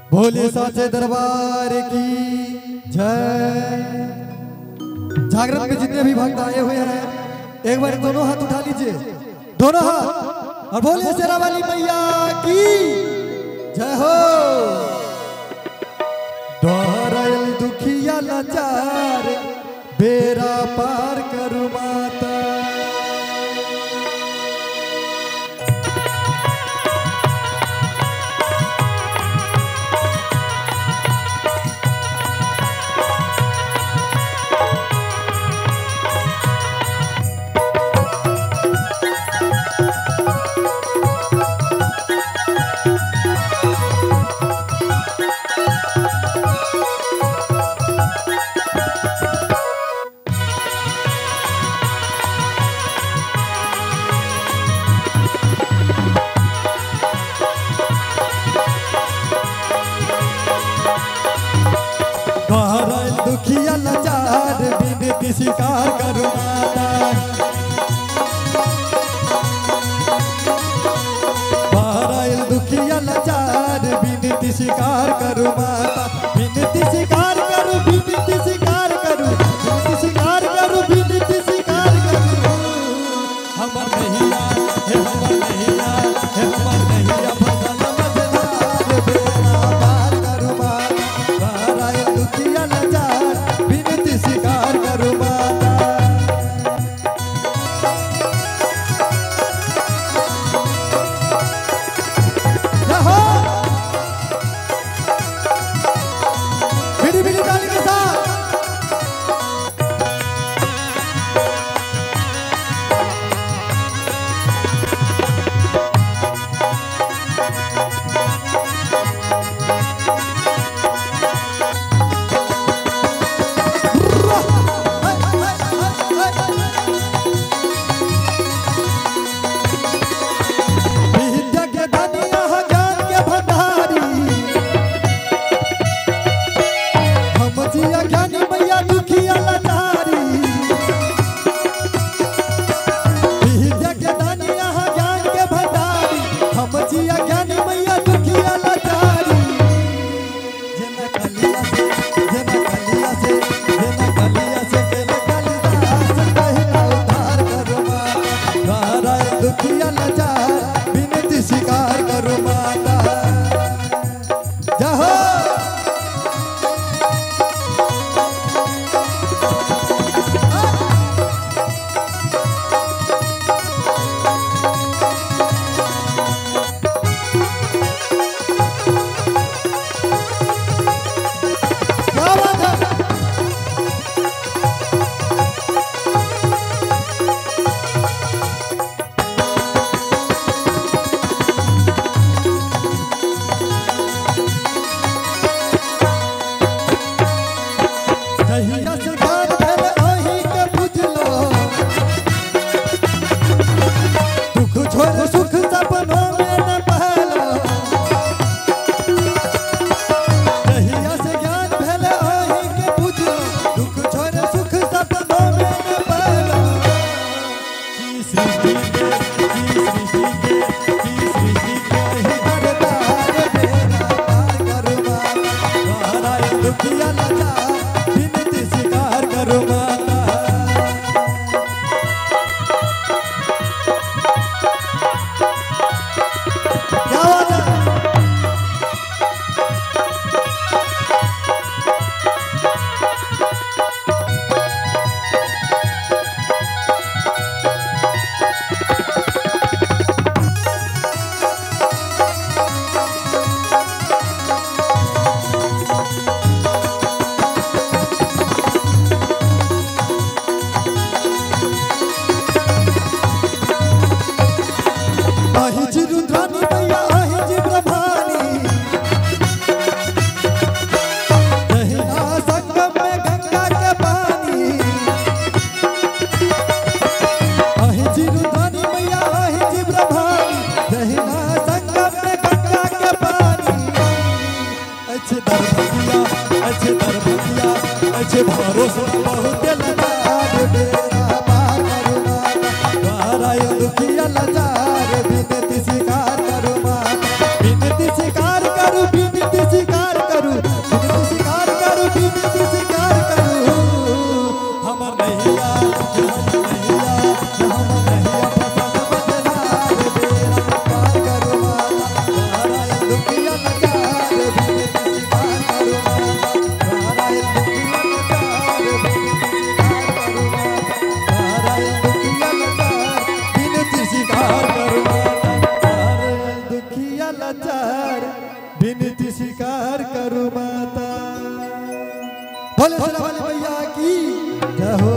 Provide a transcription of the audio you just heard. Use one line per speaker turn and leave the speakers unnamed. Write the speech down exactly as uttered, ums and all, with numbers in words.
भोले साचे दरबार की जय। जागरण में जितने भी भक्त आए हुए हैं एक बार दोनों हाथ उठा लीजिए, दोनों हाथ, और भोले शेरा वाली मैया की जय हो। दोहरायल दुखिया लाचार बेरा पार करू माता। दुखिया लाचार विनती स्वीकार करो माता। बारायल दुखिया लाचार विनती स्वीकार करो माता। विनती स्वीकार करो, विनती स्वीकार करो, विनती स्वीकार करो, विनती स्वीकार करो। हमर नैया हे हमर नैया हे हमर नैया भगल मझधार बेड़ा पार करो माता। बारायल दुखिया लाचार विनती स्वीकार करो माता। रहो बिड़ी बिड़ी ताली के साथ। ज्ञानी मैया दुखिया लाचारी विद्या के दानी यहाँ ज्ञान के भंडारी। हम जिया ज्ञानी मैया दुखिया लाचारी। जना कलिया से जना कलिया से जना कलिया से केले कालिदास कहिला उद्धार करो माता। बारायल दुखिया लाचार विनती स्वीकार करो माता। जय सुख सपनों में न पहलो। जहिया से ज्ञान भले ओही के बुझलो। दुख छोड़ सुख सपनों में न पहलो। जी सृष्टि के जी सृष्टि के जी सृष्टि के ही दरबार बेड़ा पार करो माता। बारायल दुखिया लाचार विनती स्वीकार करो माता। अहिजी रुद्रानी मैया अहिजी ब्रह्मानी। जहिया संगम में गंगा के पानी। अहिजी रुद्रानी मैया अहिजी ब्रह्मानी। जहिया संगम में गंगा के पानी। अच्छे दरभंगिया अच्छे दरभंगिया अच्छे भरोसा बहुत लाचार बेड़ा पार करो माता। बारायल दुखिया लाचार विनती स्वीकार करो माता। विनती स्वीकार करो, विनती स्वीकार विनती स्वीकार करो माता। भोले वाले भैया की जय हो।